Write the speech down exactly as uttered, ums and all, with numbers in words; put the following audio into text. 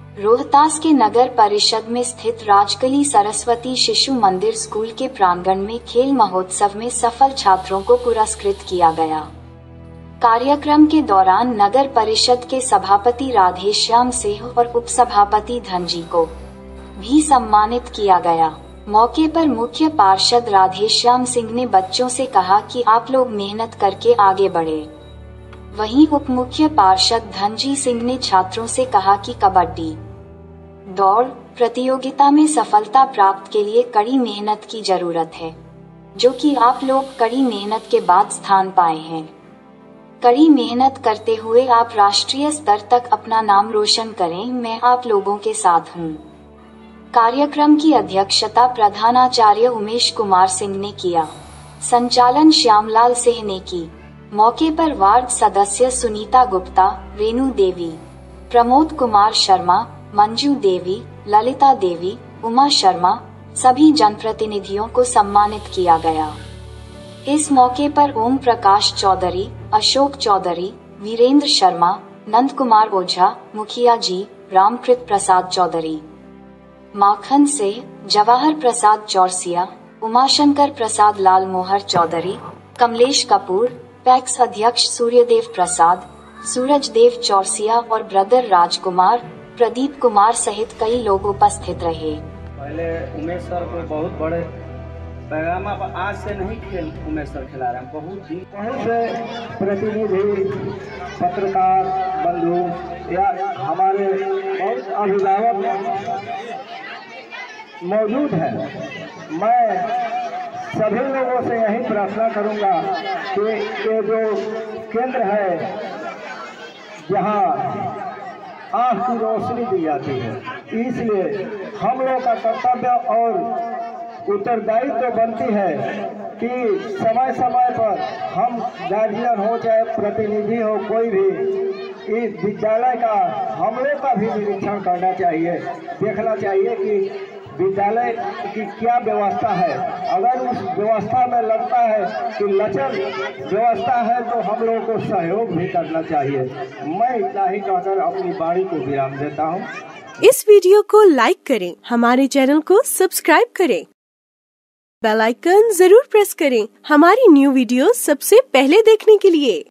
रोहतास के नगर परिषद में स्थित राजकली सरस्वती शिशु मंदिर स्कूल के प्रांगण में खेल महोत्सव में सफल छात्रों को पुरस्कृत किया गया। कार्यक्रम के दौरान नगर परिषद के सभापति राधेश्याम सिंह और उपसभापति धनजी को भी सम्मानित किया गया। मौके पर मुख्य पार्षद राधेश्याम सिंह ने बच्चों से कहा कि आप लोग मेहनत करके आगे बढ़े। वहीं उप मुख्य पार्षद धनजी सिंह ने छात्रों से कहा कि कबड्डी दौड़ प्रतियोगिता में सफलता प्राप्त के लिए कड़ी मेहनत की जरूरत है, जो कि आप लोग कड़ी मेहनत के बाद स्थान पाए हैं। कड़ी मेहनत करते हुए आप राष्ट्रीय स्तर तक अपना नाम रोशन करें। मैं आप लोगों के साथ हूँ। कार्यक्रम की अध्यक्षता प्रधानाचार्य उमेश कुमार सिंह ने किया। संचालन श्यामलाल सिंह ने की। मौके पर वार्ड सदस्य सुनीता गुप्ता, रेणु देवी, प्रमोद कुमार शर्मा, मंजू देवी, ललिता देवी, उमा शर्मा सभी जनप्रतिनिधियों को सम्मानित किया गया। इस मौके पर ओम प्रकाश चौधरी, अशोक चौधरी, वीरेंद्र शर्मा, नंद कुमार ओझा, मुखिया जी, रामकृत प्रसाद चौधरी, माखन से, जवाहर प्रसाद चौरसिया, उमाशंकर प्रसाद, लाल मोहर चौधरी, कमलेश कपूर, पैक्स अध्यक्ष सूर्यदेव प्रसाद, सूरज देव चौरसिया और ब्रदर राजकुमार, प्रदीप कुमार सहित कई लोग उपस्थित रहे। पहले उमेश सर को बहुत बड़े पैगाम आज से नहीं खेल उमेश सर खिला रहे हैं, बहुत दिन बहुत से प्रतिनिधि, पत्रकार बंधु या हमारे बहुत अभिभावक मौजूद है। मैं सभी लोगों से यही प्रार्थना करूंगा कि ये जो केंद्र है जहां आँख की रोशनी दी जाती है, इसलिए हम लोग का कर्तव्य और उत्तरदायित्व तो बनती है कि समय समय पर हम गार्जियन हो चाहे प्रतिनिधि हो, कोई भी इस विद्यालय का हम लोग का भी निरीक्षण करना चाहिए, देखना चाहिए कि विद्यालय की क्या व्यवस्था है। अगर उस व्यवस्था में लगता है कि लचर व्यवस्था है तो हम लोगों को सहयोग भी करना चाहिए। मैं इतना ही कहकर अपनी वाणी को विराम देता हूँ। इस वीडियो को लाइक करें, हमारे चैनल को सब्सक्राइब करें, बेल आइकन जरूर प्रेस करें हमारी न्यू वीडियो सबसे पहले देखने के लिए।